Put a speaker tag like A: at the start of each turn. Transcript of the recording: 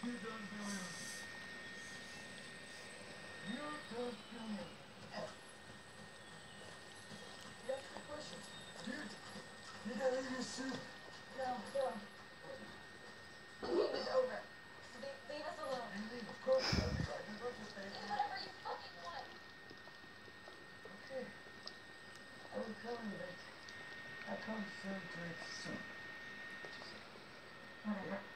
A: You done doing it. You done doing it. You asked the question. Dude, you gotta leave your soup.
B: No. The game is over. Leave us alone.
A: You leave, of course. I'll be right. You go to stay.
B: Do whatever you fucking want.
A: Okay. I will tell you that I come soon to it soon.
B: Whatever.